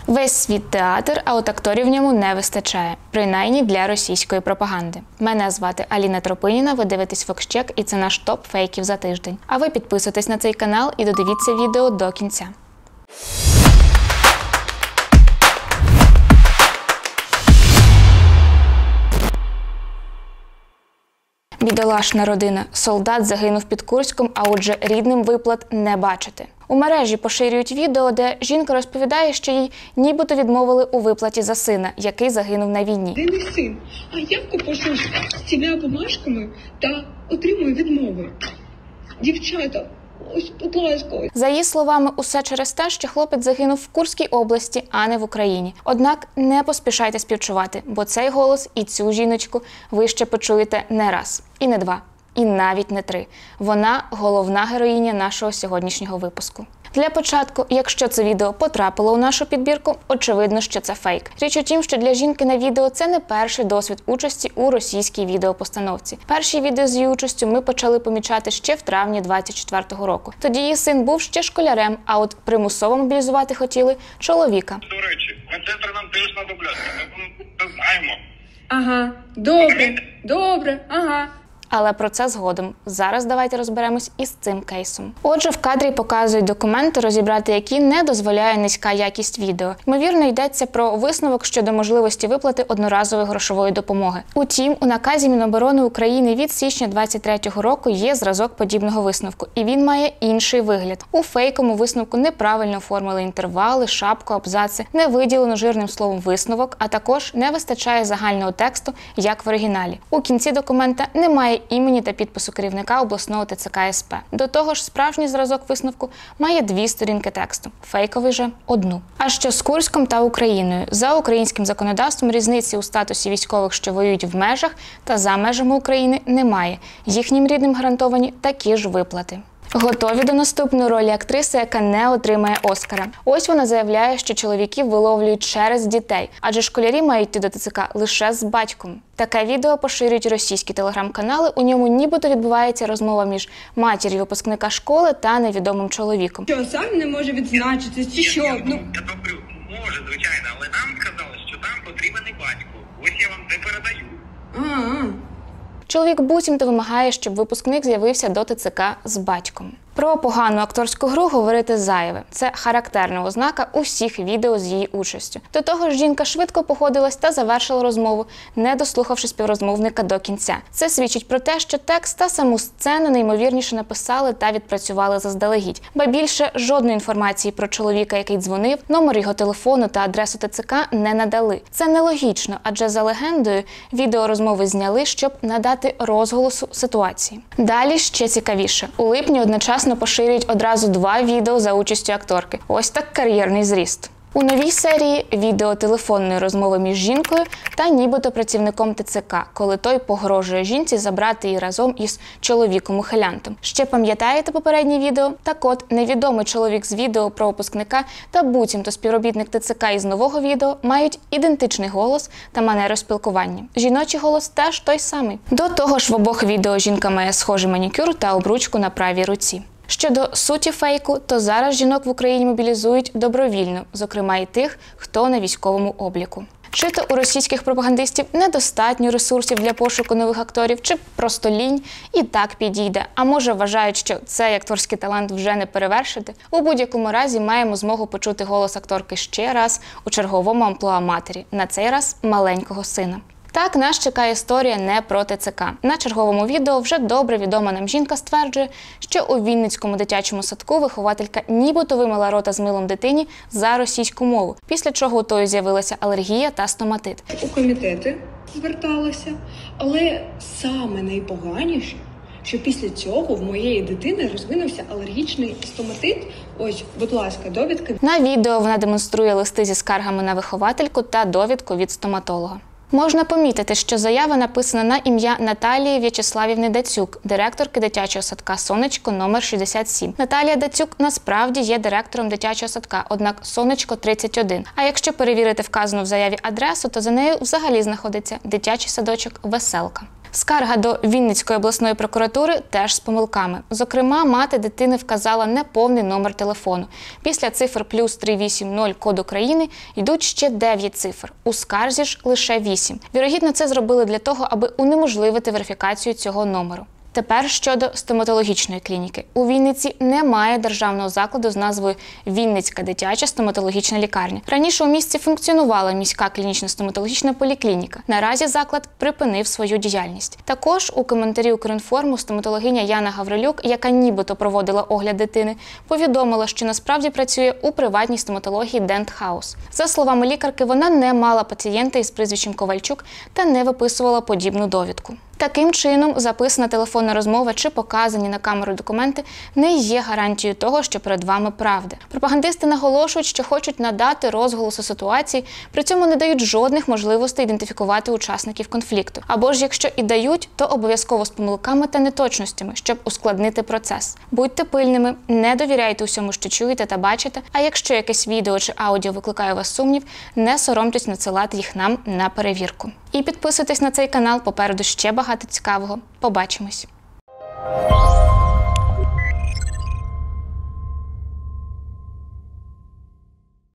Весь світ – театр, а от акторів в ньому не вистачає. Принаймні для російської пропаганди. Мене звати Аліна Тропиніна, ви дивитесь Фоксчек і це наш топ фейків за тиждень. А ви підписуйтесь на цей канал і додивіться відео до кінця. Бідолашна родина. Солдат загинув під Курськом, а отже рідним виплат не бачити. У мережі поширюють відео, де жінка розповідає, що їй нібито відмовили у виплаті за сина, який загинув на війні. Де мій син? А явку пошлю з цими бумажками та отримую відмови. Дівчата, ось, будь ласка. За її словами, усе через те, що хлопець загинув в Курській області, а не в Україні. Однак не поспішайте співчувати, бо цей голос і цю жіночку ви ще почуєте не раз, і не два, і навіть не три. Вона – головна героїня нашого сьогоднішнього випуску. Для початку, якщо це відео потрапило у нашу підбірку, очевидно, що це фейк. Річ у тім, що для жінки на відео це не перший досвід участі у російській відеопостановці. Перші відео з її участю ми почали помічати ще в травні 24-го року. Тоді її син був ще школярем, а от примусово мобілізувати хотіли чоловіка. До речі, медсестри нам теж знадобляться, ми це знаємо. Ага, добре, ага. Але про це згодом. Зараз давайте розберемось із цим кейсом. Отже, в кадрі показують документи, розібрати які не дозволяє низька якість відео. Ймовірно, йдеться про висновок щодо можливості виплати одноразової грошової допомоги. Утім, у наказі Міноборони України від січня 23-го року є зразок подібного висновку, і він має інший вигляд. У фейковому висновку неправильно оформили інтервали, шапку, абзаци, не виділено жирним словом висновок, а також не вистачає загального тексту, як в оригіналі. У кінці документа немає імені та підпису керівника обласного ТЦК СП. До того ж, справжній зразок висновку має 2 сторінки тексту, фейковий же – 1. А що з Курськом та Україною? За українським законодавством різниці у статусі військових, що воюють в межах та за межами України, немає. Їхнім рідним гарантовані такі ж виплати. Готові до наступної ролі актриси, яка не отримає Оскара. Ось вона заявляє, що чоловіків виловлюють через дітей, адже школярі мають йти до ТЦК лише з батьком. Таке відео поширюють російські телеграм-канали, у ньому нібито відбувається розмова між матір'ю випускника школи та невідомим чоловіком. Що, сам не може відзначитись, чи що? Я добрю, може, звичайно, але нам сказали, що там потрібен і батько. Ось я вам це передаю. Чоловік буцімто вимагає, щоб випускник з'явився до ТЦК з батьком. Про погану акторську гру говорити зайве. Це характерна ознака усіх відео з її участю. До того ж, жінка швидко погодилась та завершила розмову, не дослухавши співрозмовника до кінця. Це свідчить про те, що текст та саму сцену неймовірніше написали та відпрацювали заздалегідь. Ба більше, жодної інформації про чоловіка, який дзвонив, номер його телефону та адресу ТЦК не надали. Це нелогічно, адже за легендою відео розмови зняли, щоб надати розголосу ситуації. Далі ще цікавіше. У липні одночасно поширюють одразу 2 відео за участю акторки. Ось так кар'єрний зріст. У новій серії відео телефонної розмови між жінкою та нібито працівником ТЦК, коли той погрожує жінці забрати її разом із чоловіком-ухилянтом. Ще пам'ятаєте попереднє відео? Так от, невідомий чоловік з відео про випускника та буцімто співробітник ТЦК із нового відео мають ідентичний голос та манеру спілкування. Жіночий голос теж той самий. До того ж, в обох відео жінка має схожий манікюр та обручку на правій руці. Щодо суті фейку, то зараз жінок в Україні мобілізують добровільно, зокрема і тих, хто на військовому обліку. Чи то у російських пропагандистів недостатньо ресурсів для пошуку нових акторів, чи просто лінь, і так підійде. А може вважають, що цей акторський талант вже не перевершити? У будь-якому разі маємо змогу почути голос акторки ще раз у черговому амплуа матері, на цей раз маленького сина. Так, нас чекає історія не про ТЦК. На черговому відео вже добре відома нам жінка стверджує, що у Вінницькому дитячому садку вихователька нібито вимила рота з милом дитині за російську мову, після чого у тої з'явилася алергія та стоматит. У комітети зверталася, але саме найпоганіше, що після цього в моєї дитини розвинувся алергічний стоматит. Ось, будь ласка, довідки. На відео вона демонструє листи зі скаргами на виховательку та довідку від стоматолога. Можна помітити, що заява написана на ім'я Наталії В'ячеславівни Дацюк, директорки дитячого садка «Сонечко» номер 67. Наталія Дацюк насправді є директором дитячого садка, однак «Сонечко» 31. А якщо перевірити вказану в заяві адресу, то за нею взагалі знаходиться дитячий садочок «Веселка». Скарга до Вінницької обласної прокуратури теж з помилками. Зокрема, мати дитини вказала неповний номер телефону. Після цифр плюс 380 код України йдуть ще 9 цифр. У скарзі ж лише 8. Вірогідно, це зробили для того, аби унеможливити верифікацію цього номеру. Тепер щодо стоматологічної клініки. У Вінниці немає державного закладу з назвою Вінницька дитяча стоматологічна лікарня. Раніше у місті функціонувала міська клінічна стоматологічна поліклініка. Наразі заклад припинив свою діяльність. Також у коментарі Укрінформу стоматологиня Яна Гаврилюк, яка нібито проводила огляд дитини, повідомила, що насправді працює у приватній стоматології Dent House. За словами лікарки, вона не мала пацієнта із прізвищем Ковальчук та не виписувала подібну довідку. Таким чином, записана телефонна розмова чи показані на камеру документи не є гарантією того, що перед вами правда. Пропагандисти наголошують, що хочуть надати розголосу ситуації, при цьому не дають жодних можливостей ідентифікувати учасників конфлікту. Або ж якщо і дають, то обов'язково з помилками та неточностями, щоб ускладнити процес. Будьте пильними, не довіряйте усьому, що чуєте та бачите, а якщо якесь відео чи аудіо викликає у вас сумнів, не соромтесь надсилати їх нам на перевірку. І підписуйтесь на цей канал, попереду ще багато цікавого. Побачимось!